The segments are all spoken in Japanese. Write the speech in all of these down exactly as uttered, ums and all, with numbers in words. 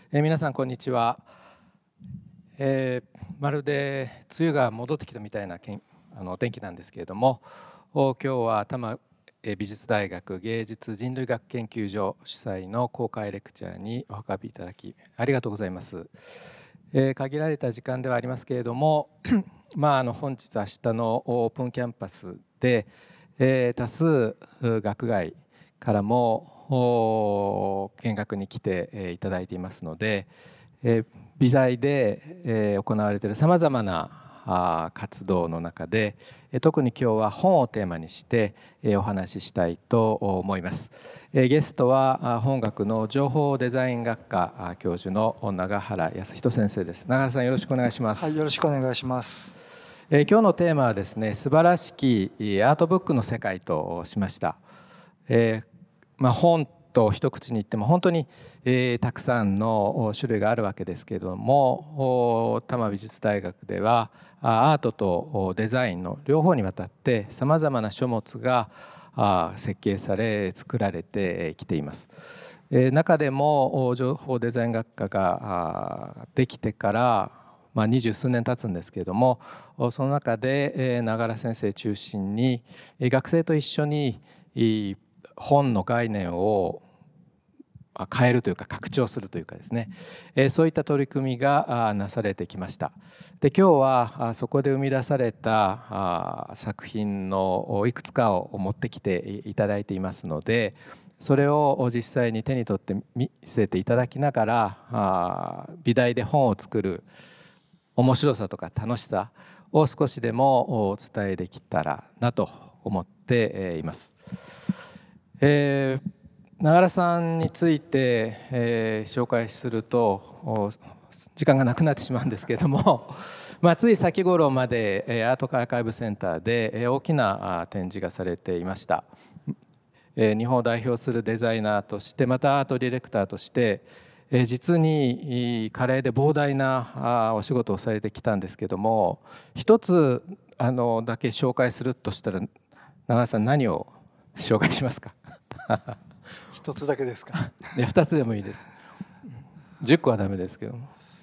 えー、皆さんこんにちは。えー、まるで梅雨が戻ってきたみたいなけんあの天気なんですけれども、今日は多摩美術大学芸術人類学研究所主催の公開レクチャーにお運びいただきありがとうございます。えー、限られた時間ではありますけれどもまあ、あの本日明日のオープンキャンパスで、えー、多数学外からも見学に来ていただいていますので、美大で行われているさまざまな活動の中で特に今日は本をテーマにしてお話ししたいと思います。ゲストは本学の情報デザイン学科教授の永原康人先生です。永原さん、よろしくお願いします。 はい、よろしくお願いします。 今日のテーマはですね、素晴らしきアートブックの世界としました。えーまあ、本と一口に言っても本当に、えー、たくさんの種類があるわけですけれども、多摩美術大学ではアートとデザインの両方にわたってさまざまな書物が設計され作られてきています。中でも情報デザイン学科ができてからまあ二十数年経つんですけれども、その中で永原先生中心に学生と一緒に本の概念を変えるというか拡張するというかですね、そういった取り組みがなされてきました。で、今日はそこで生み出された作品のいくつかを持ってきていただいていますので、それを実際に手に取って見せていただきながら、美大で本を作る面白さとか楽しさを少しでもお伝えできたらなと思っています。えー永原さんについて、えー、紹介すると時間がなくなってしまうんですけれどもまあ、つい先頃までアートアーカイブセンターで大きな展示がされていました。日本を代表するデザイナーとしてまたアートディレクターとして実に華麗で膨大なお仕事をされてきたんですけれども、一つあのだけ紹介するとしたら永原さん何を紹介しますか？ 一つだけですか？ いや、二つでもいいです。十個はダメですけども。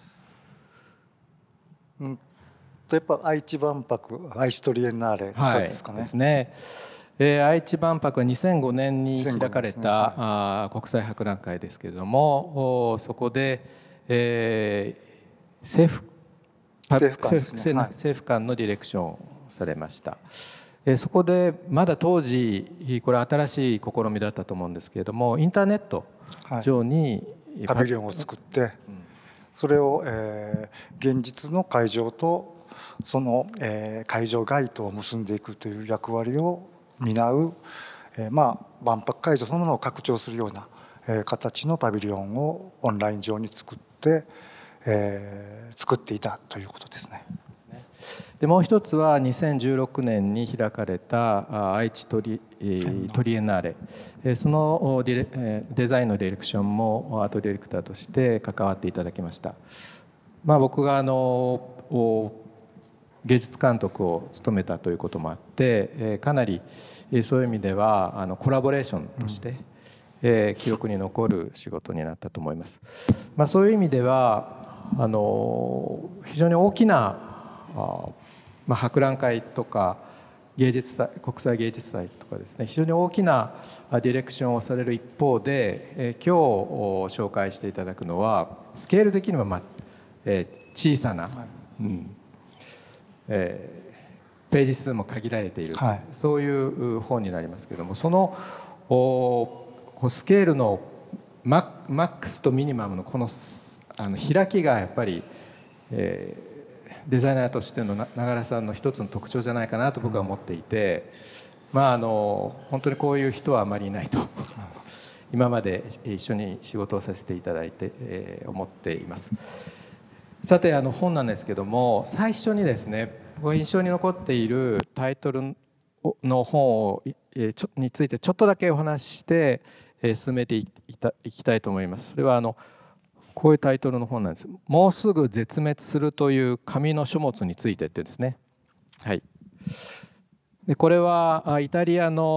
うんとやっぱ愛知万博、愛知トリエンナーレ二つですかね。 はい、ですね。えー、愛知万博はにせんごねんに開かれた、ね、はい、あ国際博覧会ですけれども、そこで、えー、政府政府官ですね、 はい、政府官のディレクションをされました。そこでまだ当時これ新しい試みだったと思うんですけれども、インターネット上に、 はい、パビリオンを作って、うん、それを、えー、現実の会場とその、えー、会場外とを結んでいくという役割を担う、えー、まあ万博会場そのものを拡張するような、えー、形のパビリオンをオンライン上に作って、えー、作っていたということですね。 でもう一つはにせんじゅうろくねんに開かれた愛知トリトリエンナーレ、そのディレデザインのディレクションもアートディレクターとして関わっていただきました。まあ、僕があの芸術監督を務めたということもあってかなりそういう意味ではあのコラボレーションとして、うん、記憶に残る仕事になったと思います。まあ、そういう意味ではあの非常に大きなまあ、博覧会とか芸術祭、国際芸術祭とかですね、非常に大きなディレクションをされる一方で、え今日紹介していただくのはスケール的には、まあえー、小さな、うんえー、ページ数も限られている、はい、そういう本になりますけれども、そのおスケールのマックスとミニマムのこのあの開きがやっぱり、えーデザイナーとしての永原さんの一つの特徴じゃないかなと僕は思っていて、まあ、あの本当にこういう人はあまりいないと今まで一緒に仕事をさせていただいて、えー、思っています。さて、あの本なんですけども、最初にですね、印象に残っているタイトルの本をについてちょっとだけお話しして進めていきたいと思います。それはあのこういうタイトルの本なんです。もうすぐ絶滅するという紙の書物についてってですね。はい。でこれはイタリアの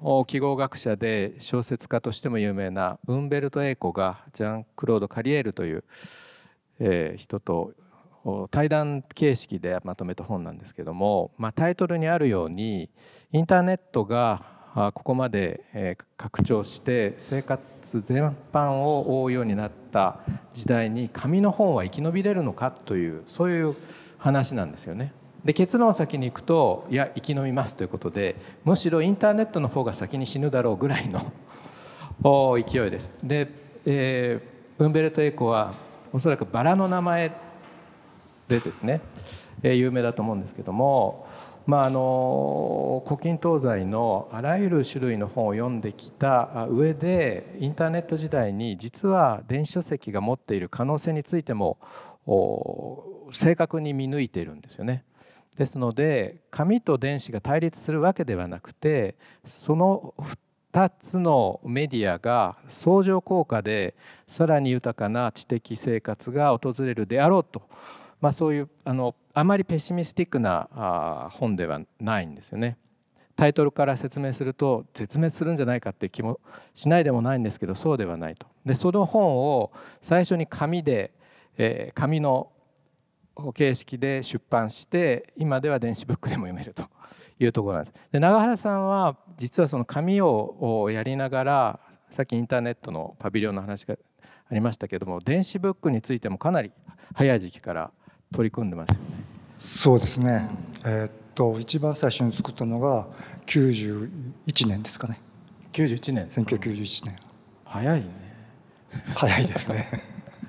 記号学者で小説家としても有名なウンベルト・エーコがジャン・クロード・カリエールという、えー、人と対談形式でまとめた本なんですけども、まあ、タイトルにあるようにインターネットがここまで拡張して生活全般を覆うようになった時代に紙の本は生き延びれるのかという、そういう話なんですよね。で結論を先に行くと、いや生き延びますということで、むしろインターネットの方が先に死ぬだろうぐらいの勢いです。で、えー、ウンベルト・エーコはおそらくバラの名前でですね、えー、有名だと思うんですけども、まあ、あの古今東西のあらゆる種類の本を読んできた上で、インターネット時代に実は電子書籍が持っている可能性についても正確に見抜いているんですよね。ですので紙と電子が対立するわけではなくて、そのふたつのメディアが相乗効果でさらに豊かな知的生活が訪れるであろうと、まあ、そういうあのあまりペシミスティックな本ではないんですよね。タイトルから説明すると絶滅するんじゃないかって気もしないでもないんですけど、そうではないと。でその本を最初に紙で、えー、紙の形式で出版して、今では電子ブックでも読めるというところなんです。で永原さんは実はその紙をやりながら、さっきインターネットのパビリオンの話がありましたけども、電子ブックについてもかなり早い時期から取り組んでますよね。 そうですね、うん、えー、っと一番最初に作ったのがきゅうじゅういちねんですかね。 きゅうじゅういちねん。 せんきゅうひゃくきゅうじゅういちねん。 早いね。 早いですね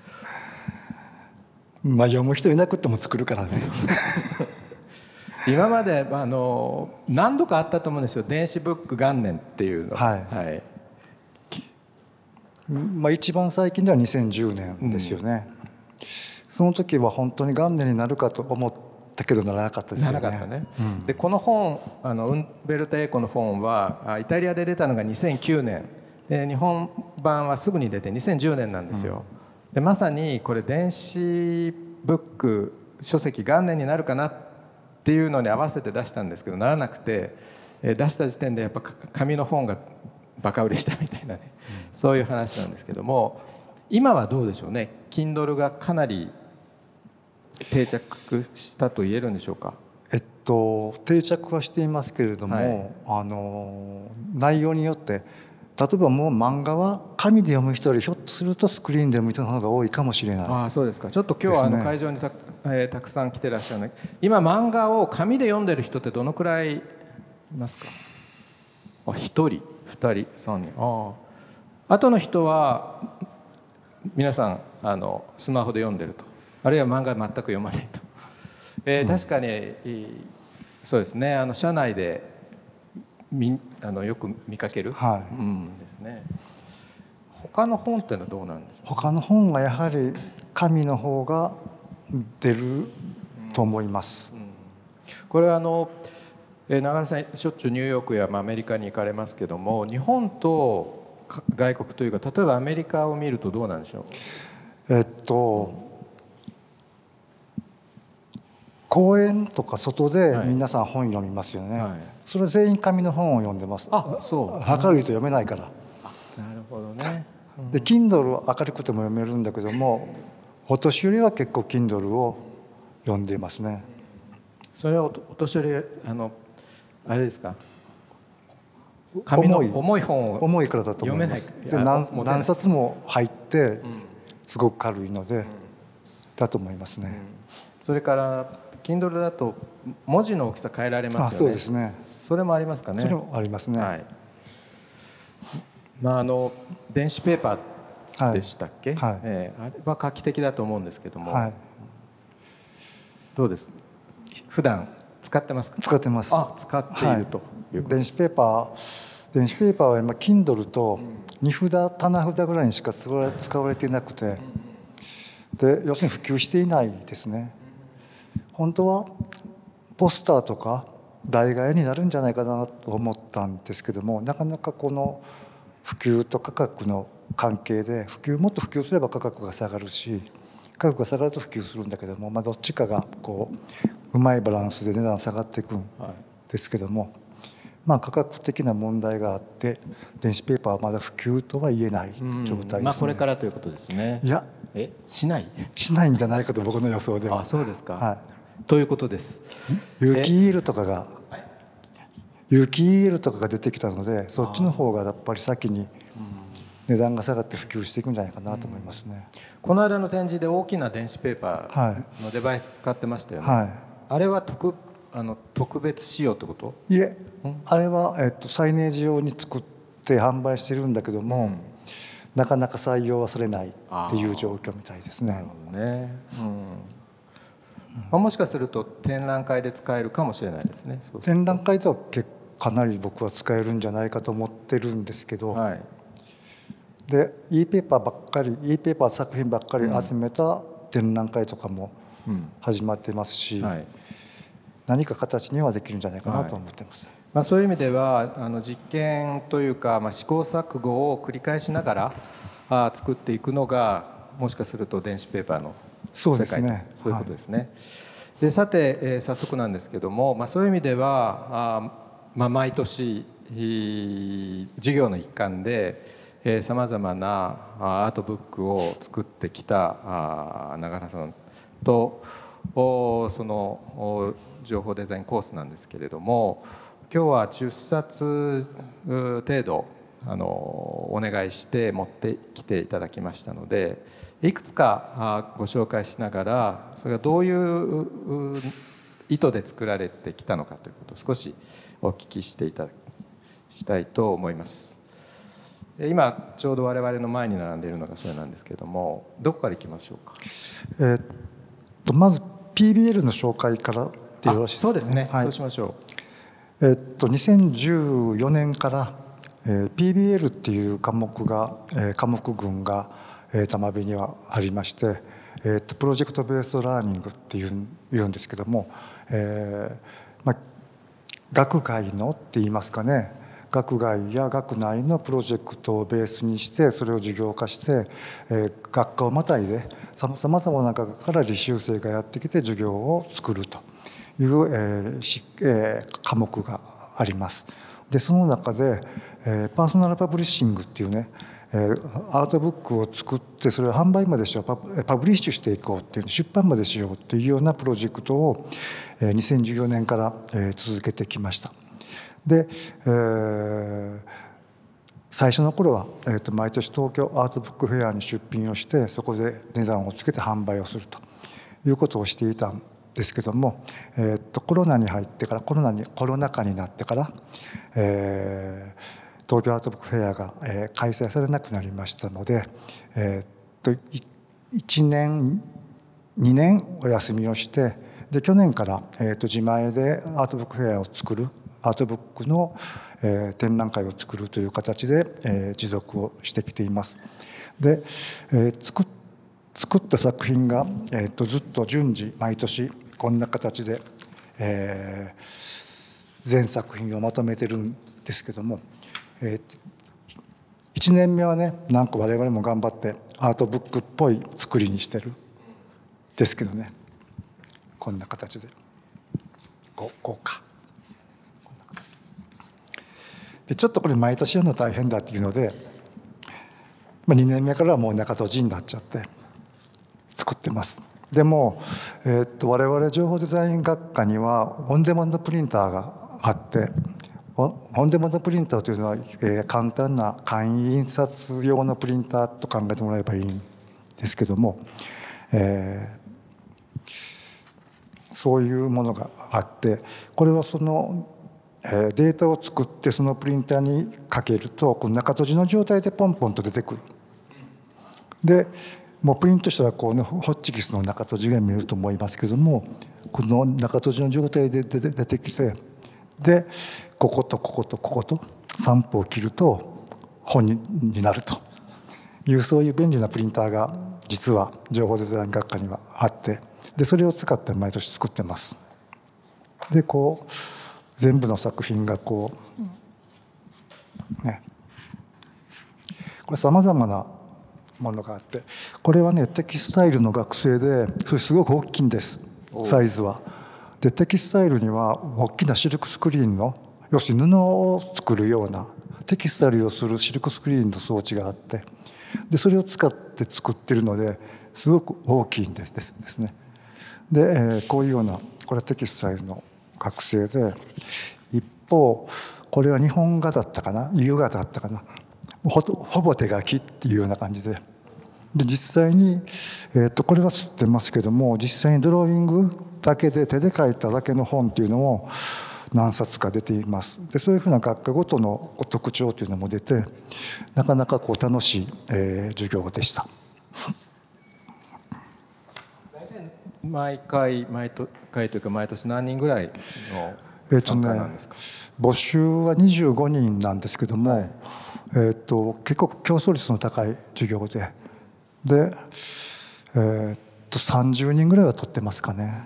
まあ読む人いなくても作るからね今まであの何度かあったと思うんですよ、電子ブック元年っていうの。 はい、はい、まあ、一番最近ではにせんじゅうねんですよね、うん、その時は本当に元年になるかと思ったけどならなかったですよね。 ならなかったね、 うん、 でこの本、あのウンベルト・エーコの本はイタリアで出たのがにせんきゅうねんで、日本版はすぐに出てにせんじゅうねんなんですよ、うん、でまさにこれ電子ブック書籍元年になるかなっていうのに合わせて出したんですけど、ならなくて、出した時点でやっぱ紙の本がバカ売れしたみたいなね、うん、そういう話なんですけども、今はどうでしょうね。 Kindle がかなり定着したと言えるんでしょうか。 えっと定着はしていますけれども、はい、あの内容によって、例えばもう漫画は紙で読む人よりひょっとするとスクリーンで読む人の方が多いかもしれない。 ああ、そうですか。ちょっと今日はあの会場に た,、えー、たくさん来てらっしゃるので、今漫画を紙で読んでる人ってどのくらいいますか。あ、ひとりふたりさんにん。ああ、あとの人は皆さんあのスマホで読んでると、あるいは漫画全く読まないと、えーうん、確かにそうですね。あの社内でみあのよく見かける、はい、うん、ですね。他の本っていうのはどうなんですか。 他の本はやはり紙の方が出ると思います、うんうん、 これはあの永原さんしょっちゅうニューヨークやアメリカに行かれますけども、日本と外国というか、例えばアメリカを見るとどうなんでしょう。えっと公園とか外で皆さん本読みますよね、はいはい、それ全員紙の本を読んでます。 あ、そう。 明るいと読めないから。 なるほどね、 うん、で Kindle は明るくても読めるんだけども、お年寄りは結構 Kindle を読んでいますね。 それはお年寄り、あのあれですか、紙の重い本を重いからだと思います。で 何, 何冊も入ってすごく軽いので、うん、だと思いますね、うん、 それからKindle だと文字の大きさ変えられますよね。あ、 そうですね。 それもありますかね。 それもありますね。 はい。まああの電子ペーパーでしたっけ？はい。えー、あれは画期的だと思うんですけども。はい。どうです？普段使ってますか？ 使ってます。 あ、使っているということ。 電子ペーパー、電子ペーパーは今 Kindle と荷札、棚札ぐらいにしか使われていなくて、で要するに普及していないですね。本当はポスターとか代替えになるんじゃないかなと思ったんですけども、なかなかこの普及と価格の関係で、普及もっと普及すれば価格が下がるし、価格が下がると普及するんだけども、まあ、どっちかがこううまいバランスで値段下がっていくんですけども、 まあ、価格的な問題があって電子ペーパーはまだ普及とは言えない状態ですね。 まあ、これからということですね。 いやえしないしないんじゃないかと僕の予想では。 あ、そうですか、 はい、 ということです。 有機 イーエル とかが有機 イーエル とかが出てきたので、そっちの方がやっぱり先に値段が下がって普及していくんじゃないかなと思いますね。 この間の展示で大きな電子ペーパーのデバイス使ってましたよね。はい、あれは特あの特別仕様ってこと？ いえ、あれは、えっと、サイネージ用に作って販売してるんだけども、うん、なかなか採用はされないっていう状況みたいですね。なるほどね、 うんまあ、もしかすると展覧会で使えるかもしれないですね。そう展覧会では結かなり僕は使えるんじゃないかと思ってるんですけど、はい、で e ペーパーばっかり e ペーパー作品ばっかり集めた展覧会とかも始まってますし、うんはい、何か形にはできるんじゃないかなと思ってます。はい、 まあ、そういう意味ではあの実験というか、まあ、試行錯誤を繰り返しながらあ作っていくのがもしかすると電子ペーパーの世界と、そうですね、そういうことですね。はい、でさて、えー、早速なんですけども、まあ、そういう意味ではあ、まあ、毎年授業の一環でさまざまなアートブックを作ってきた永原さんとその情報デザインコースなんですけれども、今日はじゅっさつ程度あのお願いして持ってきていただきましたので、いくつかご紹介しながらそれがどういう意図で作られてきたのかということを少しお聞きしていただしたいと思います。今ちょうど我々の前に並んでいるのがそれなんですけれども、どこからいきましょうか。 えー、っとまず ピービーエル の紹介からでよろしいですかね。 そうですね、はい、そうしましょう。 えー、っとにせんじゅうよねんから、えー、ピービーエル っていう科目が、えー、科目群が、えー、玉美にはありまして、えー、っとプロジェクトベースドラーニングっていうん言うんですけども、えーまあ、学外のって言いますかね、学外や学内のプロジェクトをベースにしてそれを授業化して、えー、学科をまたいでさまざまな学科から履修生がやってきて授業を作るという、えーしえー、科目があります。でその中で、えー、パーソナルパブリッシングっていうね、えー、アートブックを作ってそれを販売までしよう、パブ、パブリッシュしていこうっていう出版までしようというようなプロジェクトを、えー、にせんじゅうよねんから、えー、続けてきました。で、えー、最初の頃は、えー、と毎年東京アートブックフェアに出品をしてそこで値段をつけて販売をするということをしていたんですけども、えー、とコロナに入ってからコロナにコロナ禍になってから、えー、東京アートブックフェアが、えー、開催されなくなりましたので、えー、といちねんにねんお休みをしてで去年から、えー、と自前でアートブックフェアを作るアートブックの、えー、展覧会を作るという形で、えー、持続をしてきています。で、えー、作, 作った作品が、えー、とずっと順次毎年こんな形で、えー、全作品をまとめてるんですけども、えー、いちねんめはねなんか我々も頑張ってアートブックっぽい作りにしてるですけどね、こんな形でこうかでちょっとこれ毎年やるの大変だっていうので、まあ、にねんめからはもう中閉じになっちゃって作ってます。でも、えー、っと我々情報デザイン学科にはオンデマンドプリンターがあってオンデマンドプリンターというのは、えー、簡単な簡易印刷用のプリンターと考えてもらえばいいんですけども、えー、そういうものがあってこれはそのデータを作ってそのプリンターにかけるとこの中閉じの状態でポンポンと出てくる。でもうプリントしたらこう、ね、ホッチキスの中閉じが見えると思いますけどもこの中閉じの状態で出てきてでこことこことここと散布を切ると本になるというそういう便利なプリンターが実は情報デザイン学科にはあってでそれを使って毎年作ってます。でこう全部の作品がこうねこれさまざまなものがあってこれはねテキスタイルの学生でそれすごく大きいんですサイズは。でテキスタイルには大きなシルクスクリーンの要するに布を作るようなテキスタイルをするシルクスクリーンの装置があって、でそれを使って作ってるのですごく大きいんですですね。で、えー、こういうようなこれはテキスタイルの学生で、一方これは日本画だったかな、夕画だったかな、ほ, ほぼ手書きっていうような感じで、で実際に、えー、とこれは知ってますけども、実際にドローイングだけで手で書いただけの本っていうのも何冊か出ています。でそういうふうな学科ごとの特徴というのも出て、なかなかこう楽しい、えー、授業でした。 毎回毎回というか毎年何人ぐらいの参加なんですか？ えーとね、募集はにじゅうごにんなんですけども、はい、えー、と結構競争率の高い授業で、で、えー、とさんじゅうにんぐらいは取ってますかね。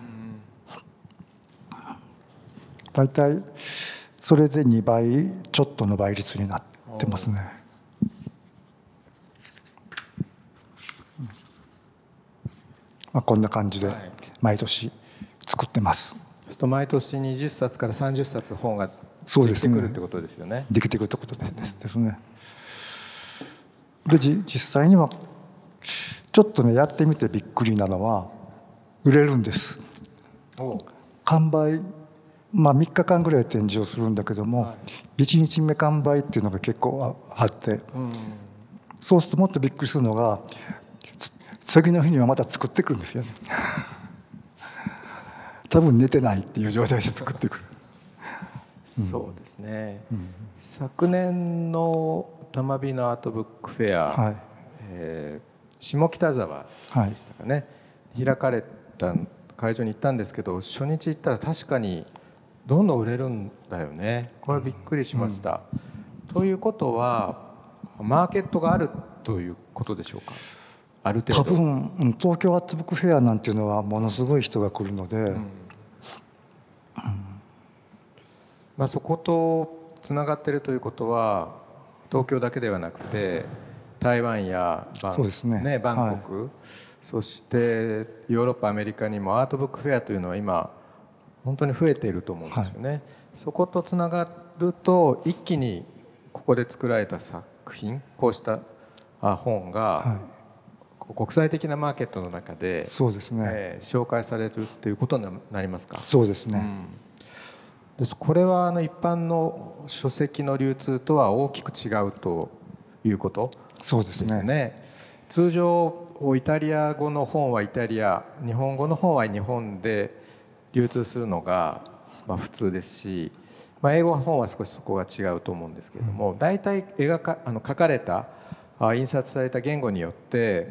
大体それでにばいちょっとの倍率になってますね。まあ、こんな感じで毎年作ってます。 毎年にじゅっさつからさんじゅっさつ本ができてくるってことですよね。 できてくるってことですですね。で実際にはちょっとねやってみてびっくりなのは売れるんです。完売、まあみっかかんぐらい展示をするんだけども、はい、いちにちめ完売っていうのが結構あって、うん、そうするともっとびっくりするのが次の日にはまた作ってくるんですよね。多分寝てないっていう状態で作ってくる。 うん、そうですね、うん、昨年の多摩美のアートブックフェア、はい、えー、下北沢でしたかね、はい、開かれた会場に行ったんですけど、初日行ったら確かにどんどん売れるんだよね。これはびっくりしました、うん、ということはマーケットがあるということでしょうか？ある程度。多分東京アートブックフェアなんていうのはものすごい人が来るので、うん、うん、 まあ、そことつながっているということは東京だけではなくて台湾やバン、そうですね、ね、バンコク、はい、そしてヨーロッパアメリカにもアートブックフェアというのは今本当に増えていると思うんですよね、はい、そことつながると一気にここで作られた作品、こうした本が、はい、国際的なマーケットの中で、 そうですね、 えー、紹介されるということになりますか？ そうですね、 うん、これはあの一般の書籍の流通とは大きく違うということですね。 そうですね。 通常イタリア語の本はイタリア、日本語の本は日本で流通するのがまあ普通ですし、まあ、英語の本は少しそこが違うと思うんですけれども、大体描かあの書かれた印刷された言語によって、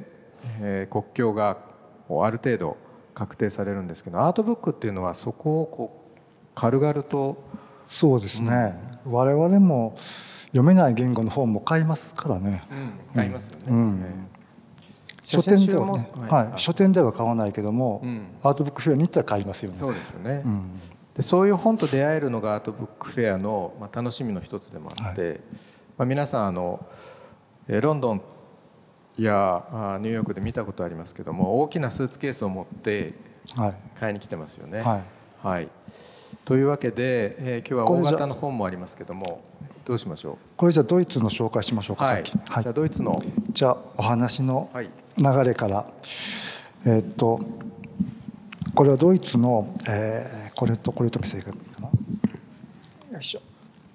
えー、国境がある程度確定されるんですけど、アートブックっていうのはそこをこう軽々と。 そうですね、うん、我々も読めない言語の本も買いますからね、 うん、買いますよね、 うんうん、書店ではね、はいはい、書店では買わないけども、うん、アートブックフェアに行ったら買いますよね。 そうですよね、うん、でそういう本と出会えるのがアートブックフェアの、まあ、楽しみの一つでもあって、はい、まあ、皆さんあのロンドンやニューヨークで見たことありますけども、大きなスーツケースを持って買いに来てますよね、はいはい、というわけで、えー、今日は大型の本もありますけども、どうしましょう。 これじゃあドイツの紹介しましょうか、 はい、先、はい、じゃあドイツのじゃあお話の流れから、はい、えー、っとこれはドイツの、えー、これとこれと見せるかな、よいしょ。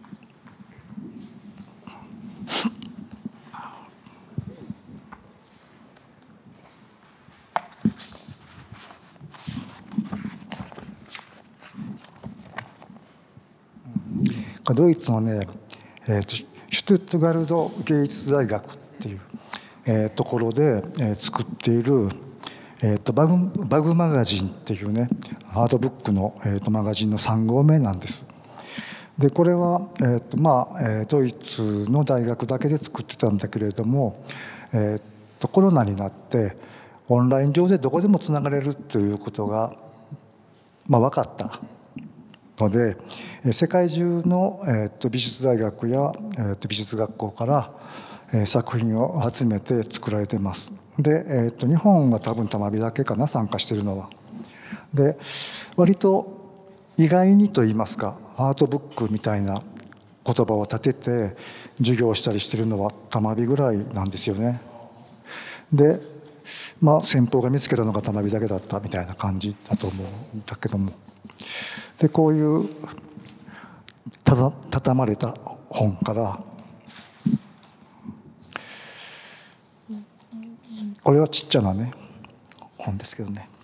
ドイツのね、えー、とシュトゥットガルド芸術大学っていう、えー、ところで、えー、作っている、えー、とバグ、バグマガジンっていうねアートブックの、えー、とマガジンのさん号目なんです。でこれは、えーとまあえー、ドイツの大学だけで作ってたんだけれども、えー、とコロナになってオンライン上でどこでもつながれるということが、まあ、分かったので、世界中の、えー、と美術大学や、えー、と美術学校から、えー、作品を集めて作られています。で、えー、と日本は多分多摩美だけかな、参加しているのは。で割と意外にと言いますか、 アートブックみたいな言葉を立てて授業をしたりしてるのはたまびぐらいなんですよね。でまあ先方が見つけたのがたまびだけだったみたいな感じだと思うんだけども、でこういうたた畳まれた本からこれはちっちゃなね本ですけどね、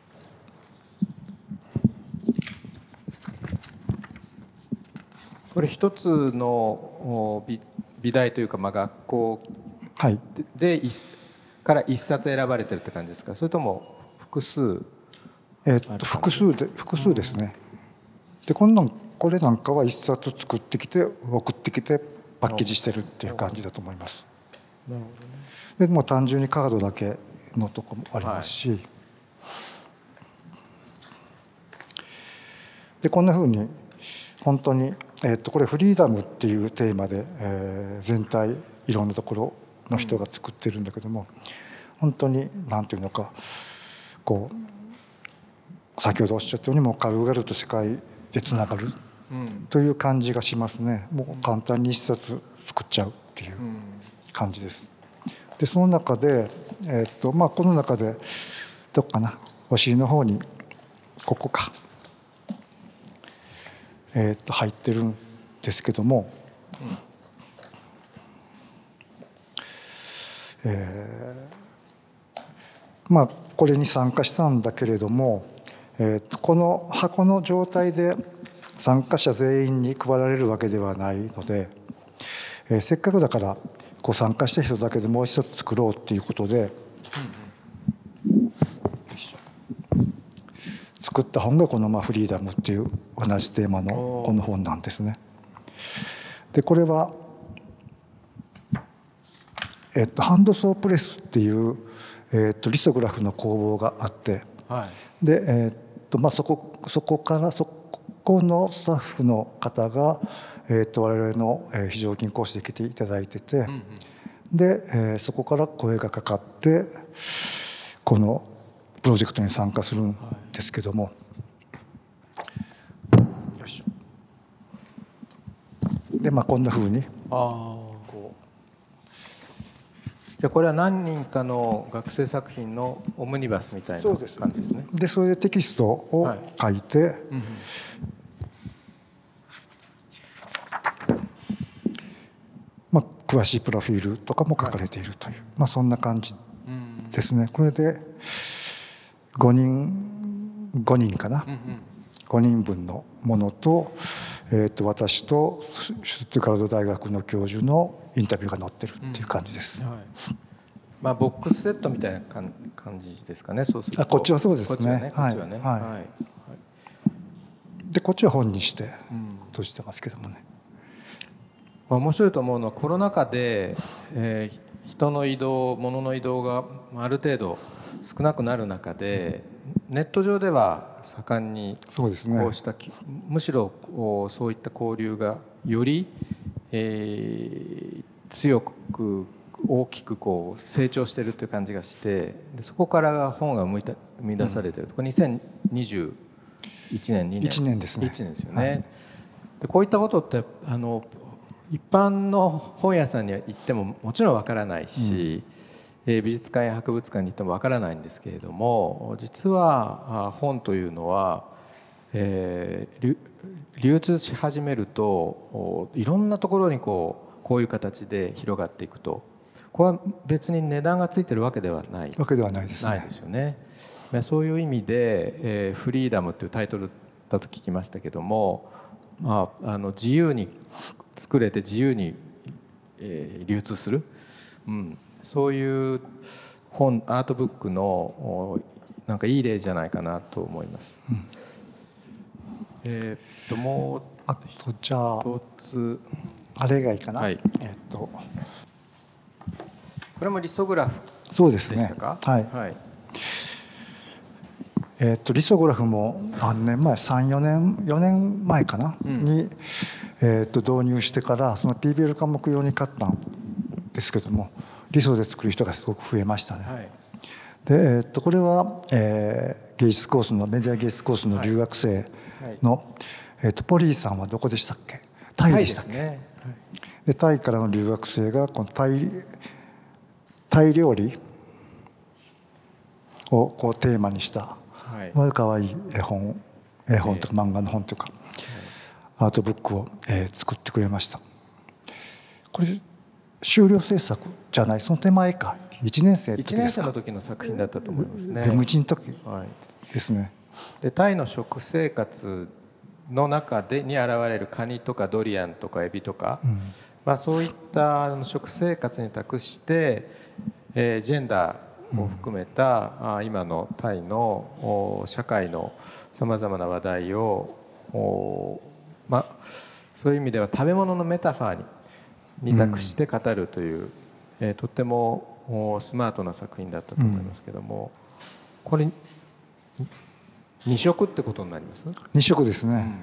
これ一つの美美大というか、まあ、学校はいでから一冊選ばれてるって感じですか、それとも複数？ えっと複数で複数ですね。でこんなんこれなんかは一冊作ってきて送ってきてパッケージしてるっていう感じだと思います。 なるほどね。 でもう単純にカードだけのとこもありますし、はい、でこんなふうに本当に、えっとこれフリーダムっていうテーマで、えー、全体いろんなところの人が作ってるんだけども、うん、本当に何ていうのかこう先ほどおっしゃったようにもう軽々と世界でつながるという感じがしますね。もう簡単に一冊作っちゃうっていう感じです。でその中で、えーっとまあ、この中でどっかなお尻の方にここか、えーっと入ってるんですけども、えー、まあこれに参加したんだけれども、えー、とこの箱の状態で参加者全員に配られるわけではないので、えー、せっかくだからこう参加した人だけでもう一冊作ろうということで、うんうん、作った本がこの「まあフリーダム」っていう同じテーマのこの本なんですね。でこれは、えっと、ハンドソープレスっていう、えっと、リソグラフの工房があって、はい、で、えっとまあ、そこそこからそこのスタッフの方が、えっと、我々の非常勤講師で来ていただいてて、うんうん、で、えー、そこから声がかかってこのプロジェクトに参加するんですけども、はい、よいしょ。でまあこんなふうにこう、 じゃあこれは何人かの学生作品のオムニバスみたいな感じですね。 でそれでテキストを書いて、はい、うんうん、まあ、詳しいプロフィールとかも書かれているという、はい、まあ、そんな感じですね。これでごにんごにんかな、うんうん、ごにんぶんのものと、えー、と私とシュツットガルト大学の教授のインタビューが載ってるっていう感じです。うん、はい、 まあ、ボックスセットみたいな感じですかね。そうするとあこっちはそうですね。 こっちはね。はい、はいはい、 でこっちは本にして閉じてますけどもね。 うん、面白いと思うのはコロナ禍で、えー、人の移動物の移動がある程度少なくなる中でネット上では盛んにこうした、ね、むしろそういった交流がより、えー、強く大きくこう成長しているという感じがして、でそこから本が生みた生み出されている、うん、これにせんにじゅういちねんにねんいちねんですね。 いちねんですよね。はい、でこういったことってあの一般の本屋さんに行ってももちろんわからないし、うん、美術館や博物館に行ってもわからないんですけれども、実は本というのは、えー、流通し始めるといろんなところにこうこういう形で広がっていくと、これは別に値段がついてるわけではないわけではないですね。 ないですよね。そういう意味で、えー、フリーダムというタイトルだと聞きましたけども、まあ、あの自由に作れて自由に、えー、流通する、うん、そういう本アートブックのなんかいい例じゃないかなと思います。うん、えー、っともうあとじゃあ一つあれがいいかな。 はい、 えー、っとこれもリソグラフでしたか？ そうですね。はい。はい、えー、っとリソグラフも何年前さん、よねんよねんまえかな、うん、に、えー、っと導入してからその ピービーエル 科目用に買ったんですけども、リソで作る人がすごく増えましたね。はい、で、えー、っとこれは、えー、芸術コースのメディア芸術コースの留学生の、はいはい、 えー、とポリーさんはどこでしたっけ？タイでしたっけ？ タイですね。 でタイからの留学生がこのタイ、タイ料理をこうテーマにした、はい、まあかわいい絵本絵本とか漫画の本とか、えー、アートブックを、えー、作ってくれました。これ修了制作じゃない、その手前か、いちねん生の時ですか。いちねん生の時の作品だったと思いますね。 無知の時ですね。 でタイの食生活の中でに現れるカニとかドリアンとかエビとか、うん、まあ、そういった食生活に託して、えー、ジェンダーを含めた、うん、今のタイの社会のさまざまな話題を、まあ、そういう意味では食べ物のメタファーにに託して語るという、うん、えー、とってもスマートな作品だったと思いますけども、うん、これに色ってことになります？ に色ですね、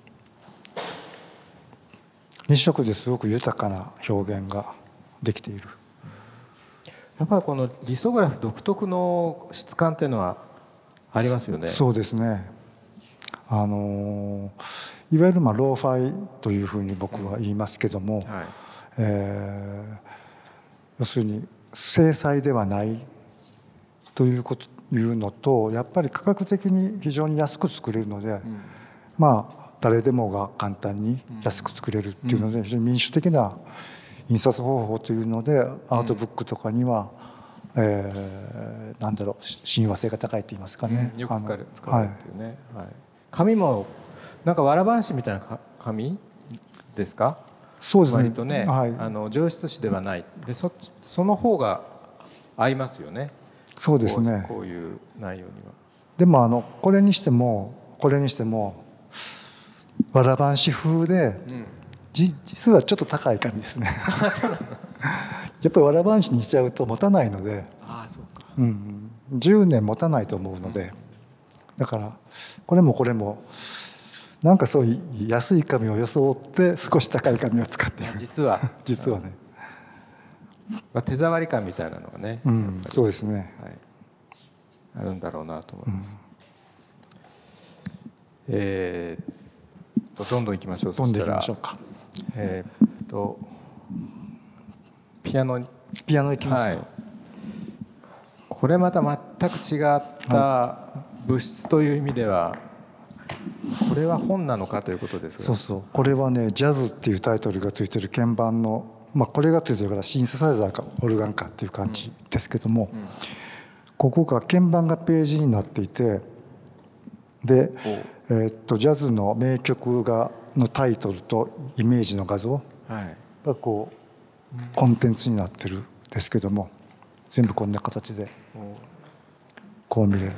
うん、に色ですごく豊かな表現ができている。 やっぱりこのリソグラフ独特の質感っていうのはありますよね。 そうですね。あのいわゆるまあローファイというふうに僕は言いますけども、うん、はい、えー、要するに精細ではないというこというのと、やっぱり価格的に非常に安く作れるので、うん、まあ誰でもが簡単に安く作れるっていうので、非常に民主的な印刷方法というので、アートブックとかには、えー、なんだろう、親和性が高いって言いますかね、 うん、よく使われるっていうね、はい、紙もなんかわらばん紙みたいな紙ですか？ そうですね、 割とね、はい、あの上質紙ではないで、 そ, その方が合いますよね。 そうですね。 こういう内容には。 でもあのこれにしてもこれにしてもわらばん紙風で、うん、じ実はちょっと高い紙ですねやっぱりわらばん紙にしちゃうと持たないので、 ああそうか、 うん、じゅうねん持たないと思うので、うん、だからこれもこれもなんかそういう安い紙を装って少し高い紙を使っている。 実は実はね、 まあ、手触り感みたいなのがね、 うん、そうですね、 はい、あるんだろうなと思います、うん、えー、とどんどんいきましょう。 どんどんいきましょうか。 えー、とピアノピアノいきますか、はい、 これまた全く違った物質という意味では、これは本なのかということですが。 そうそう、これはねジャズっていうタイトルがついてる鍵盤の、まあ、これがついてるからシンセサイザーかオルガンかっていう感じですけども、うんうん、ここが鍵盤がページになっていて、で、えー、っとジャズの名曲がのタイトルとイメージの画像がこう、はい、コンテンツになってるんですけども、全部こんな形でこう見れる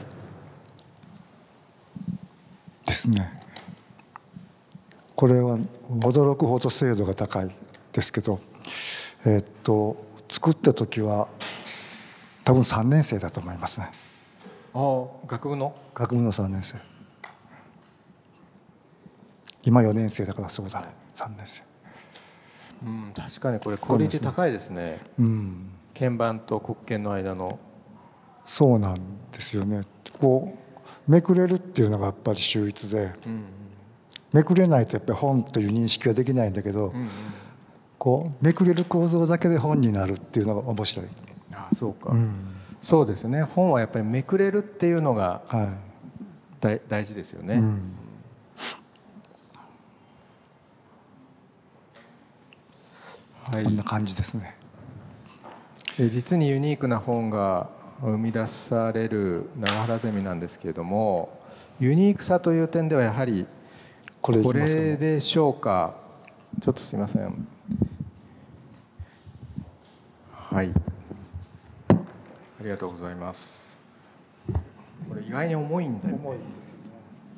ですね。これは驚くほど精度が高いですけど、えー、っと作った時は多分さんねん生だと思いますね。 ああ、学部の学部のさんねん生。今よねん生だからそうだ、さんねん生。 うん、確かにこれクオリティ高いですね。うん、鍵盤と黒鍵の間の。 そうなんですよね。こうめくれるっていうのがやっぱり秀逸で、うんうん、めくれないとやっぱり本という認識ができないんだけど、うんうん、こうめくれる構造だけで本になるっていうのが面白い。 ああ、そうか、うん、そうですね。本はやっぱりめくれるっていうのが大、はい、大事ですよね、うん、 はい、こんな感じですね。 実にユニークな本が生み出される長原ゼミなんですけれども、ユニークさという点ではやはりこれでしょうか。ちょっとすいません。はい、ありがとうございます。これ意外に重いんだよね。重いんですよね。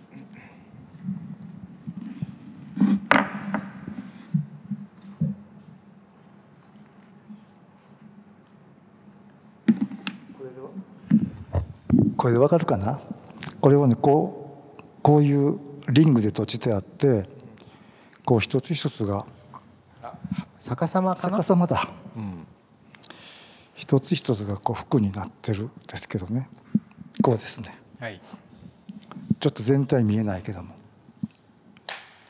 これでわかるかな。これをね、こうこういうリングで閉じてあって、こう一つ一つが逆さまかな。 逆さまだ、うん、一つ一つがこう服になってるんですけどね。こうですね、はい、ちょっと全体見えないけども、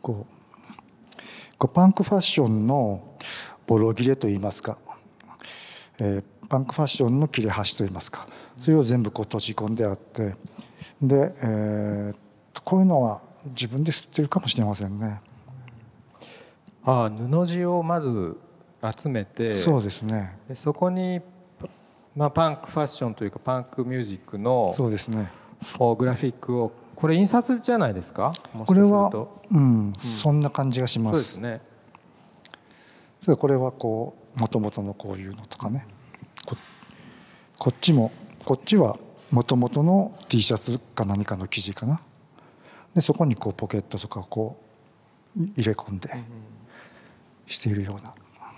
こうこうパンクファッションのボロ切れといいますか、えー、パンクファッションの切れ端といいますか、それを全部こう閉じ込んであって、で、えー、こういうのは自分で吸ってるかもしれませんね。 ああ、布地をまず集めて、 そうですね。 でそこに、まあ、パンクファッションというかパンクミュージックのそうですね。 グラフィックを、これ印刷じゃないですか。もしかすこれは、 るとうん、そんな感じがします。 そうですね。 それこれはこう元々のこういうのとかね、こ, こっちもこっちは元々の T シャツか何かの生地かな。でそこにこうポケットとかをこう入れ込んでしているような。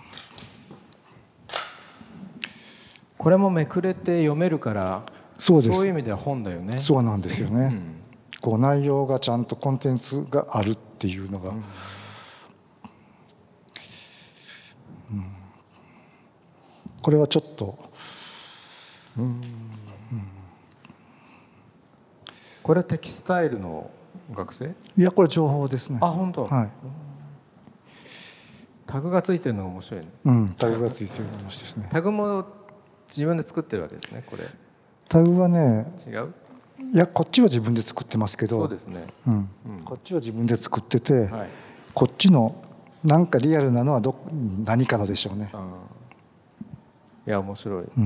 これもめくれて読めるから、 そうです。 そういう意味では本だよね。 そうなんですよね。うん、こう内容がちゃんとコンテンツがあるっていうのが、うんうん、これはちょっと、 うんうん、これはテキスタイルの学生？ いやこれ情報ですね。 あ、本当。 はい。 タグがついてるのが面白いね。 うん、タグがついてるのが面白いですね。 タグも自分で作ってるわけですね、これ。 タグはね、 違う？ いやこっちは自分で作ってますけど、 そうですね。 うん、うん、こっちは自分で作ってて、 はい、 こっちのなんかリアルなのはど何かのでしょうね。 あ、いや面白い。 うん。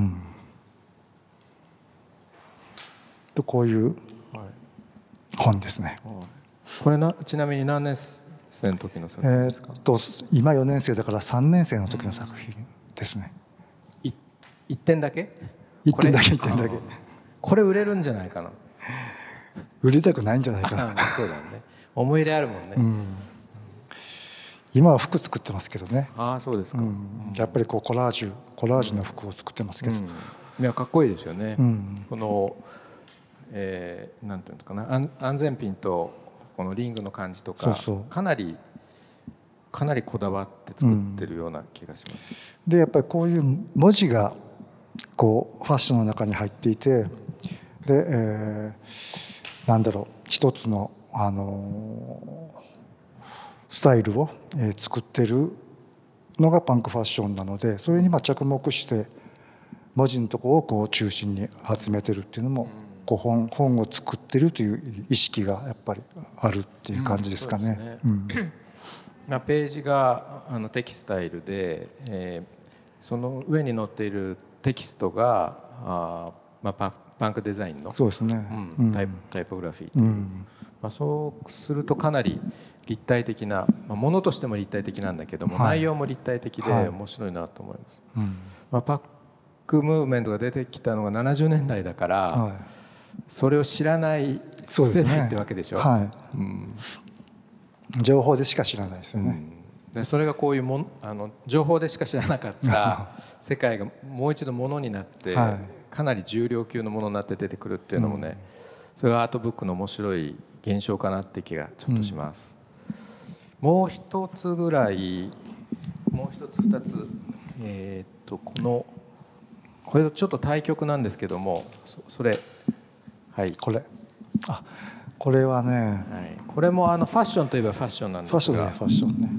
とこういう本ですね。 はいはい、これなちなみに何年生の時の作品ですか？ えー、っと今よねん生だからさんねん生の時の作品ですね。 いいってんだけ？ いってんだけいってんだけ。 これ売れるんじゃないかな。 売りたくないんじゃないかな。 そうだね。思い入れあるもんね。うん、 今は服作ってますけどね。 ああそうですか。うん、 やっぱりこうコラージュコラージュの服を作ってますけど。うん、 いやかっこいいですよね。 うん、 この、えー、なんていうのかな、安安全ピンとこのリングの感じとか、そうそうかなりかなりこだわって作ってるような気がします。 うん、でやっぱりこういう文字がこうファッションの中に入っていて、で、えー、なんだろう一つの、あのー、スタイルを、えー、作ってるのがパンクファッションなので、それにまあ着目して文字のところをこう中心に集めてるっていうのも、こう 本, 本を作ってるという意識がやっぱりあるっていう感じですかね。 ページがあのテキスタイルで、えー、その上に載っているテキストがあ、まあ、パ, パンクデザインのそうですね、 うん、タイプタイポグラフィーという、うんまあ、そうするとかなり立体的な、まあ、ものとしても立体的なんだけども、はい、内容も立体的で面白いなと思います。はいうんまあ、パックムーブメントが出てきたのがななじゅうねんだいだから、はい、それを知らない世代ってわけでしょ。はいうん、 情報でしか知らないですよね。 うん、でそれがこういうもんあの情報でしか知らなかった世界がもう一度ものになって、はい、かなり重量級のものになって出てくるっていうのもね、うん、それがアートブックの面白い現象かなって気がちょっとします。うん、もう一つぐらいもう一つ二つえー、っとこのこれちょっと対極なんですけども そ, それはいこれあこれはね、はい、 これもあのファッションといえばファッションなんですがファッションねファッションね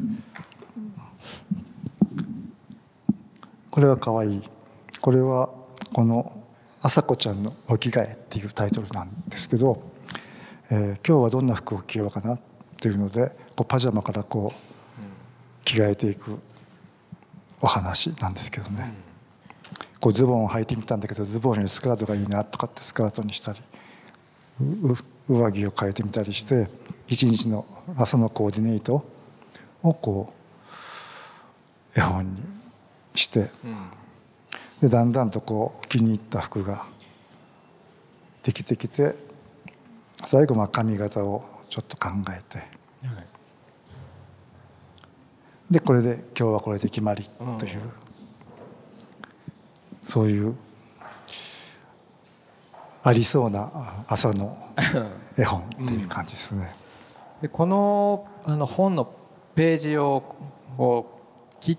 これは可愛い。これはこの「あさこちゃんのお着替え」っていうタイトルなんですけど、えー、今日はどんな服を着ようかなっていうのでこうパジャマからこう着替えていくお話なんですけどね、うん、こうズボンを履いてみたんだけどズボンよりスカートがいいなとかってスカートにしたり上着を変えてみたりして一日の朝のコーディネートをこう絵本にして、うん、でだんだんとこう気に入った服ができてきて最後まあ髪型をちょっと考えて、はい、でこれで今日はこれで決まりという、うん、そういうありそうな朝の絵本っていう感じですね。 うん、でこの、あの本のページをこう切って、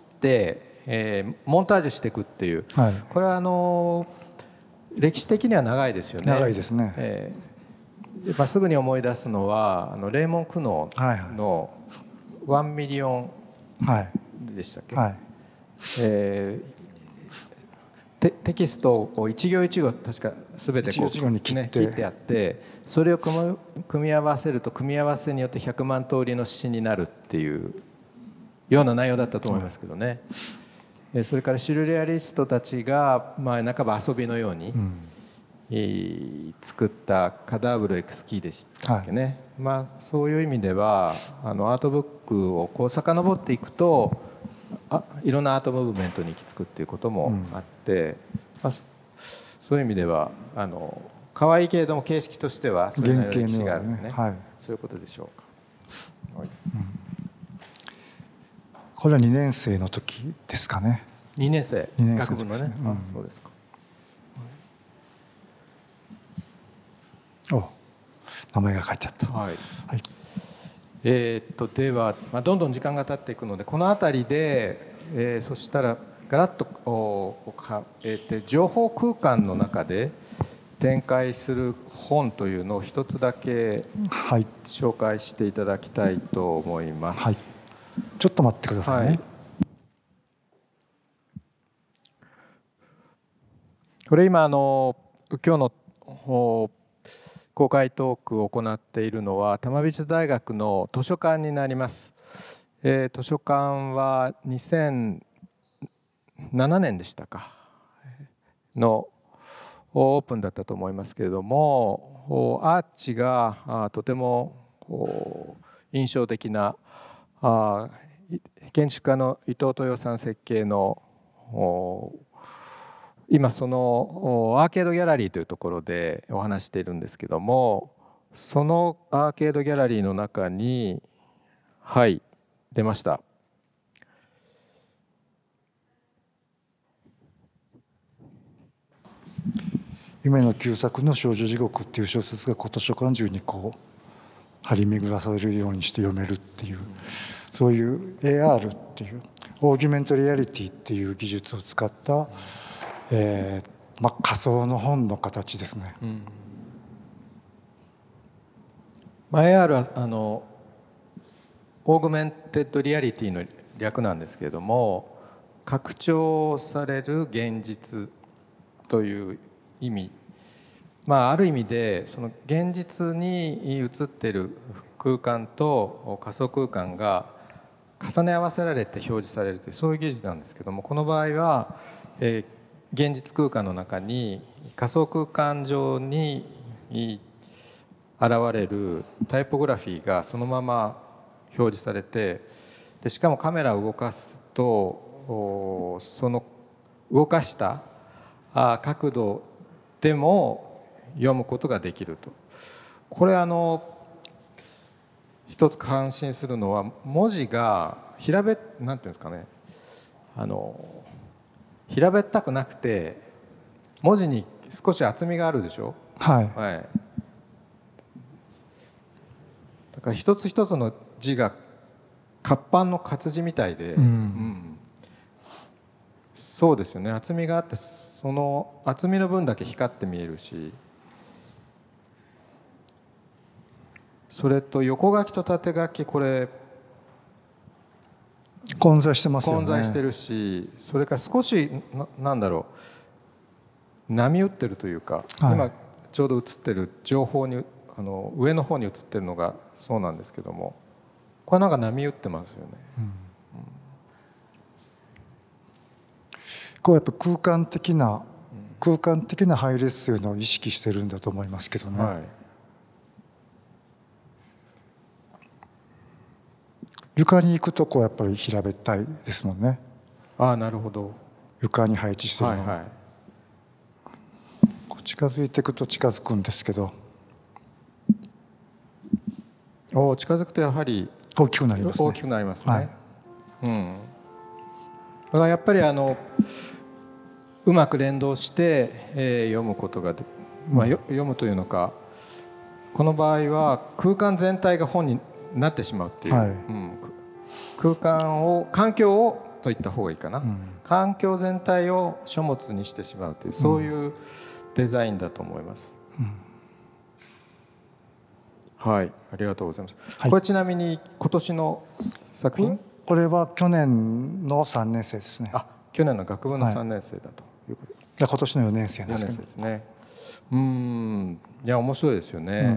えー、モンタージュしていくっていう、はい、これはあの歴史的には長いですよね。 長いですね。 えーまあ、すぐに思い出すのはあのレーモン・クノーの、はいはいワンミリオンはいでしたっけ、 はいえーテ, テキストを一行一行確か全てこう、 一行一行に切って、 ね、切ってあってそれを組み、組み合わせると組み合わせによってひゃくまん通りの詩になるっていうような内容だったと思いますけどね、うん、それからシュルレアリストたちが、まあ、半ば遊びのように、うん作ったカダーブルエクスキーでしたっけね、はい、まあ、そういう意味ではあのアートブックをこう遡っていくとあいろんなアートムーブメントに行き着くっていうこともあって、うんまあ、そういう意味ではあの可愛いけれども形式としてはそれなりの歴史があるね、はい、そういうことでしょうか、はいうん、 これはにねん生の時ですかね。 にねん生、 にねん生学部のね、うん、あそうですか。 お名前が書いてあった、 はいはいえー、っとでは、まあ、どんどん時間が経っていくのでこの辺りで、えー、そしたらガラッとこうか、えー、と情報空間の中で展開する本というのを一つだけ紹介していただきたいと思います、はい、 ちょっと待ってくださいね、はい、 これ今あの今日の公開トークを行っているのは多摩美術大学の図書館になります、えー、図書館はにせんななねんでしたかのオープンだったと思いますけれどもアーチがとても印象的な建築家の伊藤豊さん設計の今そのアーケードギャラリーというところでお話しているんですけどもそのアーケードギャラリーの中にはい出ました夢の旧作の少女地獄っていう小説が図書館中にこう張り巡らされるようにして読めるっていう、うん、そういう エーアール っていうオーギュメントリアリティっていう技術を使った、うんえーまあ、仮想の本の形ですね、うんまあ、エーアール はあのオーグメンテッドリアリティの略なんですけれども拡張される現実という意味、まあ、ある意味でその現実に映っている空間と仮想空間が重ね合わせられて表示されるというそういう技術なんですけどもこの場合は、えー現実空間の中に仮想空間上に現れるタイポグラフィーがそのまま表示されてでしかもカメラを動かすとその動かした角度でも読むことができると。これあの一つ感心するのは文字が平べなんていうんですかねあの平べったくなくて文字に少し厚みがあるでしょ、 はいはい、だから一つ一つの字が活版の活字みたいで、うんうん、そうですよね厚みがあってその厚みの分だけ光って見えるしそれと横書きと縦書きこれ混在してますよね混在してるしそれから少し な, なんだろう波打ってるというか、はい、今ちょうど映ってる情報にあの上の方に映ってるのがそうなんですけどもこれなんか波打ってますよね、うんうん、 こうやっぱ空間的な、うん、空間的な配列というのを意識してるんだと思いますけどね、はい床に行くとこうやっぱり平べったいですもんね。 ああなるほど。 床に配置してるの、はいはい、こう近づいていくと近づくんですけどお近づくとやはり大きくなりますね。 大きくなりますね、はいうん、だからやっぱりあのうまく連動して、えー、読むことがで、まあ、読むというのかこの場合は空間全体が本になってしまうっていう、はいうん、空間を環境をと言った方がいいかな、うん、環境全体を書物にしてしまうというそういうデザインだと思います、うん、 はい、ありがとうございます。 はい、 これちなみに今年の作品？ これは去年のさんねん生ですね。 あ、去年の学部のさんねん生だということで、 はい、今年のよねん生ですけど。 よねん生ですね。うん、いや面白いですよね。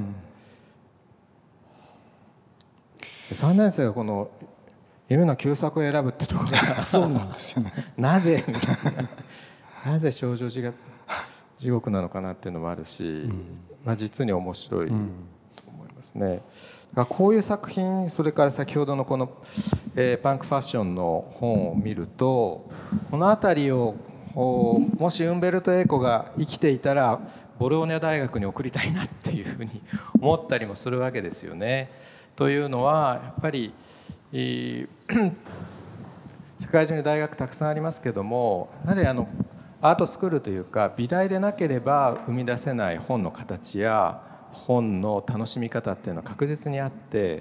うん、さんねん生がこの夢の旧作を選ぶってところがそうなんですよね。 なぜみたいな、なぜ少女地地獄なのかなっていうのもあるし、うん、まあ、実に面白いと思いますね。うん、だからこういう作品、それから先ほどのこの、えー、パンクファッションの本を見ると、この辺りをもしウンベルト・エーコが生きていたらボローニャ大学に送りたいなっていうふうに思ったりもするわけですよね。というのはやっぱり世界中に大学たくさんありますけども、やはりあのアートスクールというか美大でなければ生み出せない本の形や本の楽しみ方っていうのは確実にあって、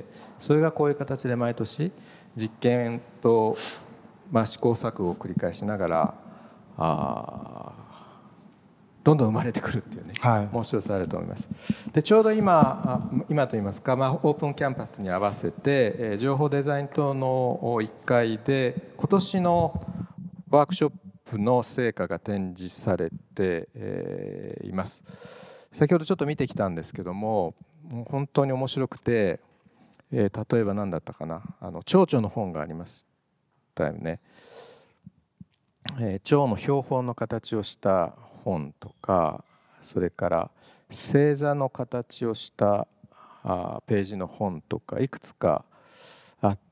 それがこういう形で毎年実験と、まあ、試行錯誤を繰り返しながらあどんどん生まれてくるっていうね、はい、面白さあると思います。でちょうど今今といいますか、まあ、オープンキャンパスに合わせて、えー、情報デザイン棟のいっかいで今年のワークショップの成果が展示されて、えー、います。先ほどちょっと見てきたんですけども、もう本当に面白くて、えー、例えば何だったかな、あの蝶々の本がありましたよね。えー、蝶の標本の形をした本とか、それから星座の形をしたあページの本とかいくつかあって、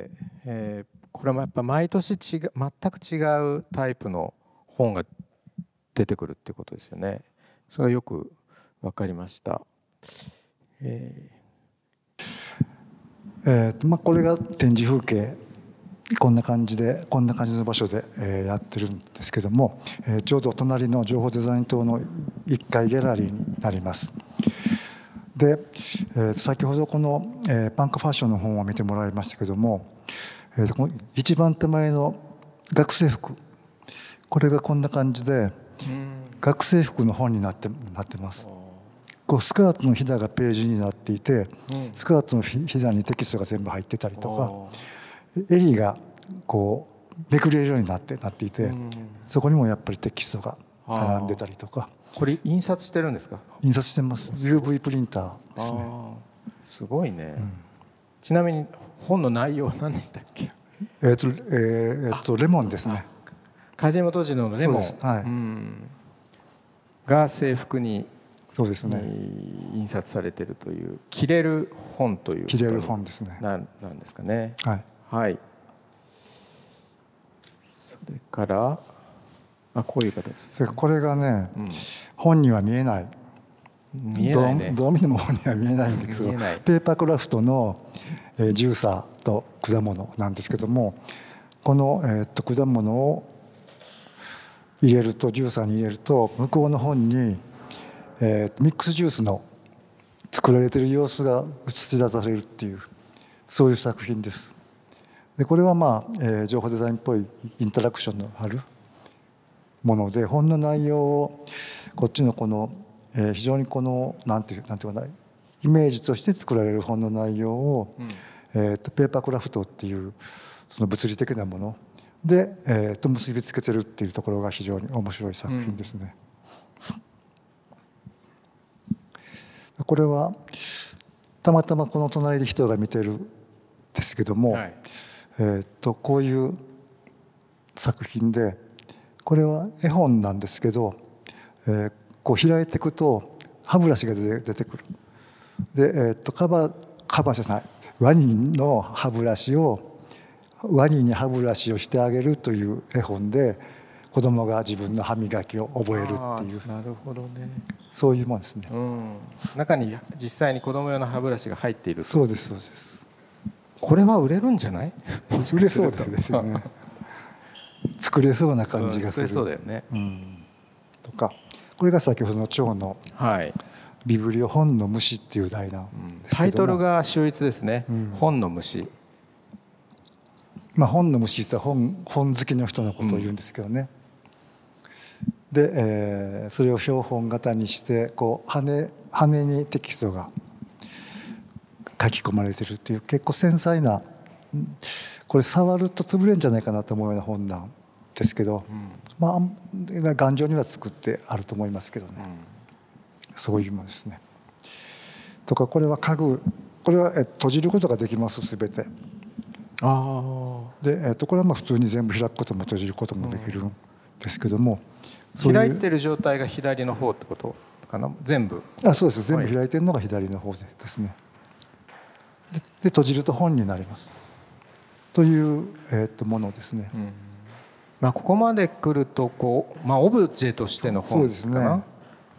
えー、これもやっぱ毎年違う全く違うタイプの本が出てくるっていうことですよね。それがよく分かりました。えーえーまあ、これが展示風景、こんな感じでこんな感じの場所で、えー、やってるんですけども、えー、ちょうど隣の情報デザイン棟のいっかいギャラリーになります。で、えー、先ほどこの、えー、パンクファッションの本を見てもらいましたけども、えー、この一番手前の学生服、これがこんな感じで学生服の本になってなってます。こうスカートのひだがページになっていて、スカートのひだにテキストが全部入ってたりとか、襟がこうめくれるようになってなっていて、そこにもやっぱりテキストが並んでたりとか。 これ印刷してるんですか？ 印刷してます。 ユーブイ プリンターですね。 すごいね、うん、ちなみに本の内容は何でしたっけ？ えっと、えー、っとレモンですね。 梶本次郎のレモン、 はい、 うん、が制服にそうですね、 印刷されているという着れる本という着れる本ですね。 なんなんですかね。 はい、 はい、それからあこういう形ですね。 これがね、うん、本には見えない、 見えないね、 どう見ても本には見えないんですけど、ペーパークラフトの、えー、ジューサーと果物なんですけども、この、えー、っと果物を入れるとジューサーに入れると向こうの本に、えー、ミックスジュースの作られている様子が映し出されるっていう、そういう作品です。でこれはまあ、えー、情報デザインっぽいインタラクションのあるもので、本の内容をこっちのこの、えー、非常にこのなんていうなんていうかな、イメージとして作られる本の内容を、うん、えー、とペーパークラフトっていうその物理的なもので、えー、と結びつけてるっていうところが非常に面白い作品ですね。うん、これはたまたまこの隣で人が見てるんですけども、はい、えー、とこういう作品で、これは絵本なんですけど、えー、こう開いていくと歯ブラシが出てくる。で、えー、とカバーカバーじゃないワニの歯ブラシをワニに歯ブラシをしてあげるという絵本で、子供が自分の歯磨きを覚えるっていう、 なるほどね、 そういうものですね。 うん、中に実際に子供用の歯ブラシが入っていると。 そうですそうです。 これは売れるんじゃない？ 売れそうですよね。作れそうな感じがする。 うん、作れそうだよね。 うん、とか、これが先ほどの蝶の、 はい、 ビブリオ本の虫っていう題なんですけども、 タイトルが秀逸ですね、うん、本の虫。 まあ、本の虫って本本好きの人のことを言うんですけどね、うん、で、えー、それを標本型にしてこう羽羽にテキストが書き込まれてるっていう結構繊細な、これ触ると潰れるんじゃないかなと思うような本なんですけど、うん、まあ頑丈には作ってあると思いますけどね、うん、そういうものですね。とかこれは家具、これはえ閉じることができます全て。あで、えっとこれはまあ普通に全部開くことも閉じることもできるんですけども、 うん、開いてる状態が左の方ってことかな、全部。 あ、そうです。全部開いてるのが左の方でですね。で、で閉じると本になりますという、えー、とものですね。うん、 まあ、ここまで来るとこう、まあ、オブジェとしての本かな。そうですね。うん、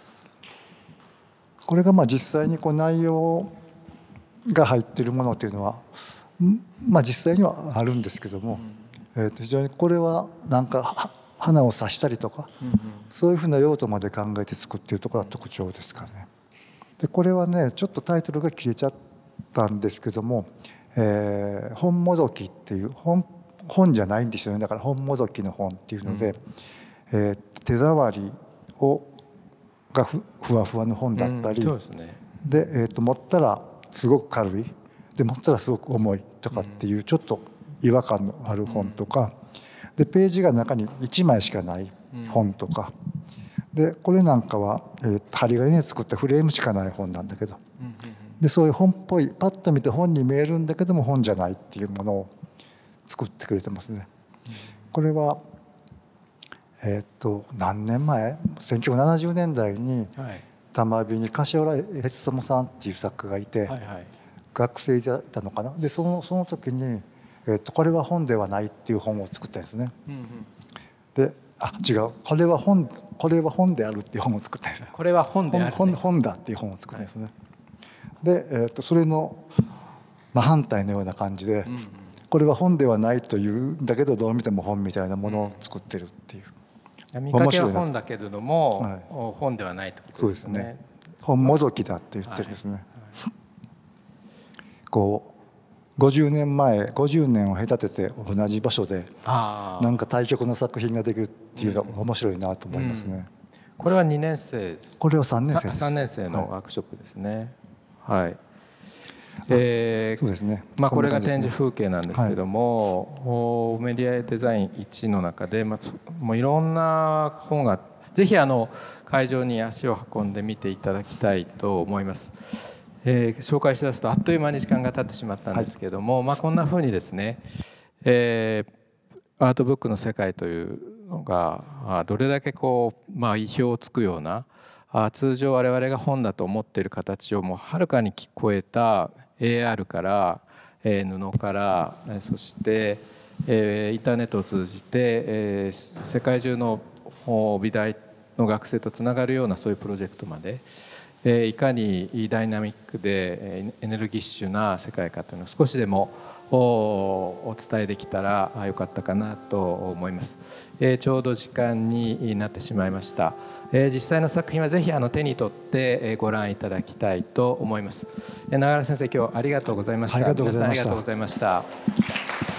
これがまあ実際にこう内容が入っているものというのは、まあ、実際にはあるんですけども、うん、えー、と非常にこれはなんか花を刺したりとか、うんうん、そういうふうな用途まで考えて作っているところが特徴ですからね。でこれはねちょっとタイトルが消えちゃったんですけども、えー、本もどきっていう 本, 本じゃないんですよね。だから本もどきの本っていうので、うん、えー、手触りをが ふ, ふわふわの本だったり、うん、そうですね。で、えー、と持ったらすごく軽いで持ったらすごく重いとかっていうちょっと違和感のある本とか、でページが中にいちまいしかない本とか、でこれなんかは、えー、針金で作ったフレームしかない本なんだけど、でそういう本っぽいパッと見て本に見えるんだけども本じゃないっていうものを作ってくれてますね。これはえー、っと何年前せんきゅうひゃくななじゅうねんだいに玉美に柏原悦友さんっていう作家がいて、はいはい、学生だったのかな。でそのその時に、えー、っとこれは本ではないっていう本を作ったんですね。うんうん、であ違うこれは本これは本であるっていう本を作ったんです。 これは本である、ね、 本, 本だっていう本を作ったんですね。はい、で、えー、っとそれの真反対のような感じで、うんうん、これは本ではないというんだけどどう見ても本みたいなものを作ってるっていう。 見かけは本だけれども、はい、本ではないってことですね。そうですね。 本もどきだって言ってるんですね。はいはい、こうごじゅうねんまえごじゅうねんを隔てて同じ場所でなんか対極の作品ができるっていうのが面白いなと思いますね。うんうん、 これはにねん生です。 これはさんねん生です。 さんねん生のワークショップですね。はい。えー、そうですね。まあこれが展示風景なんですけども、はい、メディアデザインいちの中で、まあ、もういろんな本がぜひあの会場に足を運んで見ていただきたいと思います。えー、紹介しだすとあっという間に時間が経ってしまったんですけども、はい、まあこんなふうにですね、えー、アートブックの世界というのがどれだけこう、まあ、意表をつくような通常我々が本だと思っている形をもうはるかに超えた エーアール から、えー、布からそして、えー、インターネットを通じて、えー、世界中の美大の学生とつながるようなそういうプロジェクトまで、えー、いかにダイナミックでエネルギッシュな世界かというのを少しでもお伝えできたらよかったかなと思います。えー、ちょうど時間になってしまいました。えー、実際の作品はぜひあの手に取ってご覧いただきたいと思います。永原先生、今日ありがとうございました。 ありがとうございました。 皆さんありがとうございました。